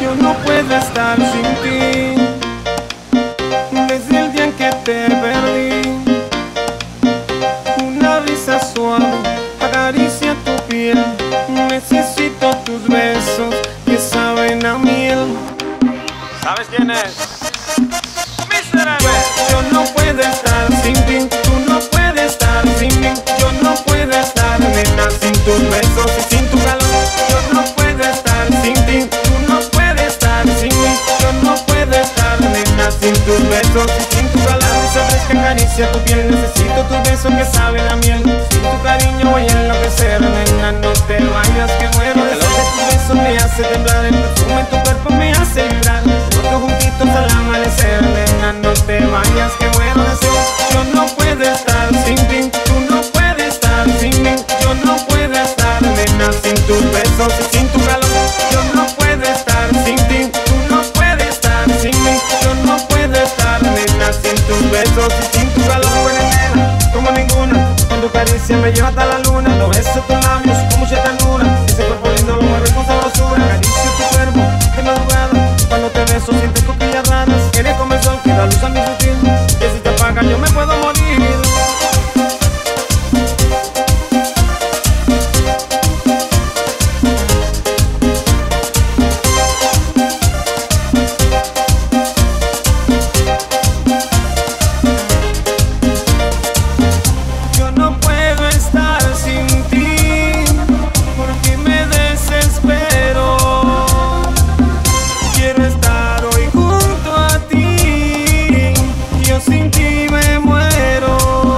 Yo no puedo estar sin ti. Desde el día en que te perdí, una brisa suave acaricia tu piel. Necesito tus besos que saben a miel. ¿Sabes quién es? Yo no puedo estar sin ti, tú no puedes estar sin mí. Yo no puedo estar, nena, sin tus besos y sin tu calor. Yo no puedo estar sin ti, tú no puedes estar sin mí. Yo no puedo estar, nena, sin tus besos y sin tu calor. La brisa fresca acaricia tu piel, necesito tus besos que saben a miel. Sin tu cariño voy a enloquecer, nena, no te vayas que muero de sed. Tu beso me hace temblar, el perfume en tu cuerpo me hace vibrar. Nosotros juntitos al amanecer, nena, no te vayas que muero de sed. Yo no puedo estar sin ti, tú no puedes estar sin mí. Yo no puedo estar, nena, sin tus besos y sin tu calor. Yo no puedo estar sin ti, tú no puedes estar sin mí. Yo no puedo estar, nena, sin tus besos y sin tu calor. Nena, como ninguna, con tu caricia me lleva hasta la luna. Lo beso tus labios con mucha ternura, ese cuerpo lindo lo mueve con sabrosura. Acaricio tu cuerpo de madrugada, cuando te beso sientes cosquillas raras. Eres como el sol que da luz a mi sutil, que si te apaga yo me puedo morir. Yo no puedo estar sin ti, porque me desespero. Quiero estar hoy junto a ti, yo sin ti me muero.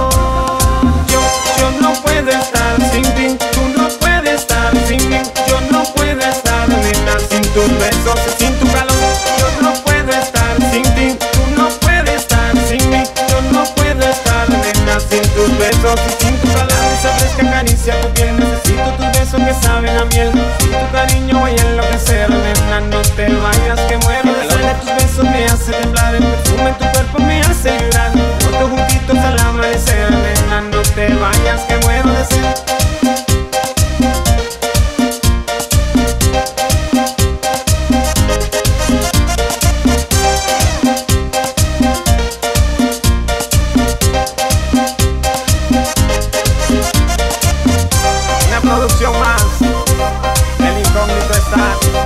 Yo no puedo estar sin ti, tú no puedes estar sin mí. Yo no puedo estar, nena, sin tus besos y sin tu calor. Yo no puedo estar sin ti, tú no puedes estar sin mí. Yo no puedo estar, nena, sin tus besos y sin tu calor. Esa fresca acaricia tu piel, necesito tus besos que saben a miel. Sin tu cariño voy a enloquecer, nena, no te vayas que muero de sed. Tus besos me hace temblar, el perfume en tu cuerpo me hace vibrar. Nosotros juntitos al amanecer, nena, no te vayas que muero de sed. Una producción más, el incógnito está.